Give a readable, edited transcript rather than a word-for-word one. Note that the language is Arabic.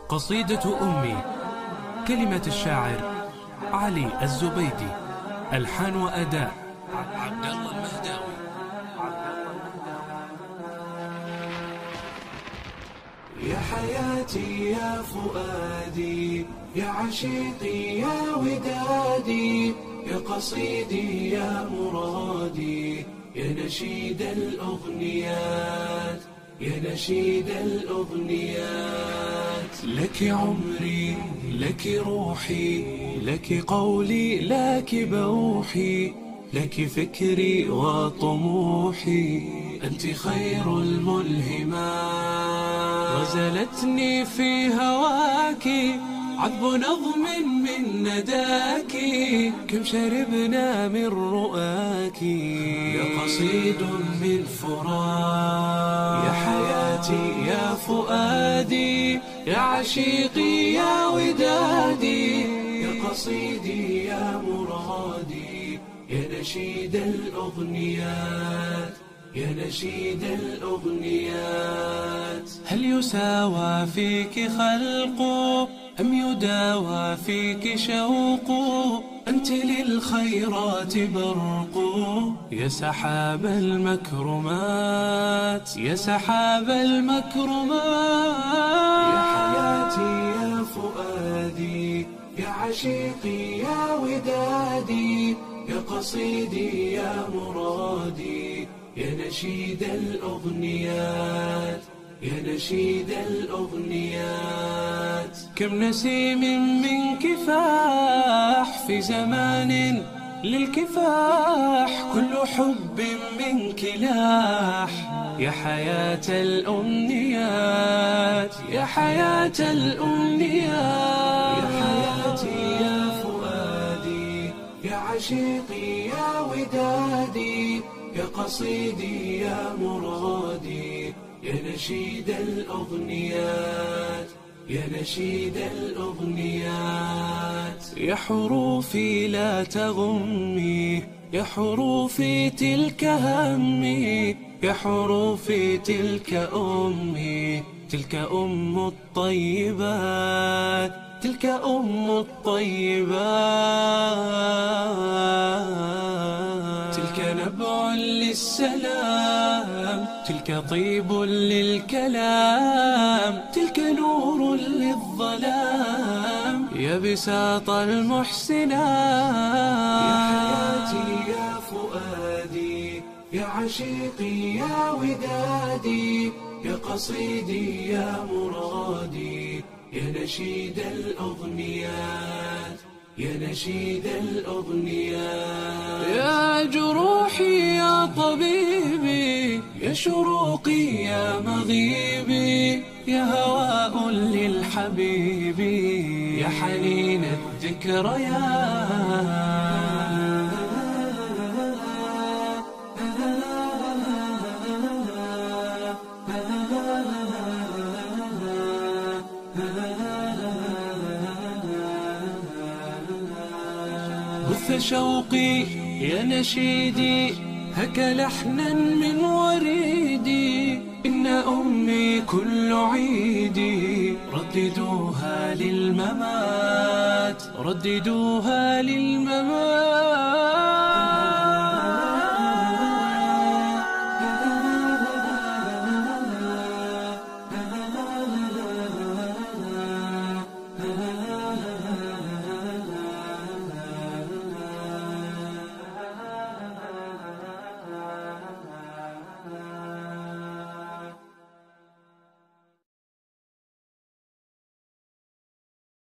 قصيدة أمي. كلمة الشاعر علي الزبيدي. ألحان وأداء عبد الله المهداوي. يا حياتي يا فؤادي، يا عشيقي يا ودادي، يا قصيدي يا مرادي، يا نشيد الأغنيات، يا نشيد الأغنيات. لك عمري، لك روحي، لك قولي، لك بوحي، لك فكري وطموحي، أنت خير الملهمات. غزلتني في هواك عذب نظم من نداك، كم شربنا من رؤاك، يا قصيد من فراق. يا حياتي يا فؤادي، يا عشيقي يا ودادي، يا قصيدي يا مرادي، يا نشيد الأغنيات، يا نشيد الأغنيات. هل يساوى فيك خلق أم يداوى فيك شوق؟ أنت للخيرات برق، يا سحاب المكرمات، يا سحاب المكرمات. يا حياتي يا فؤادي، يا عشيقي يا ودادي، يا قصيدي يا مرادي، يا نشيد الأغنيات، يا نشيد الأغنيات. كم نسيم منك فاح في زمان للكفاح، كل حب منك لاح، يا حياة الأمنيات، يا حياة الأمنيات. يا حياتي يا فؤادي، يا عشيقي يا ودادي، يا قصيدي يا مرادي، يا نشيد الأغنيات، يا نشيد الأغنيات. يا حروفي لا تغمي، يا حروفي تلك همي، يا حروفي تلك أمي، تلك أم الطيبات، تلك أم الطيبات. تلك نبع للسلام، تلك طيب للكلام، تلك نور للظلام، يا بساط المحسنات. يا حياتي يا فؤادي، يا عشيقي يا ودادي، يا قصيدي يا مرادي، يا نشيد الأغنيات، يا نشيد الأغنيات. يا جروحي يا طبيبي، يا شروقي يا مغيبي، يا هواء للحبيب، يا حنين الذكريات. بث شوقي يا نشيدي، هك لحنا من وريدي، إن أمي كل عيدي، رددوها للممات، رددوها للممات.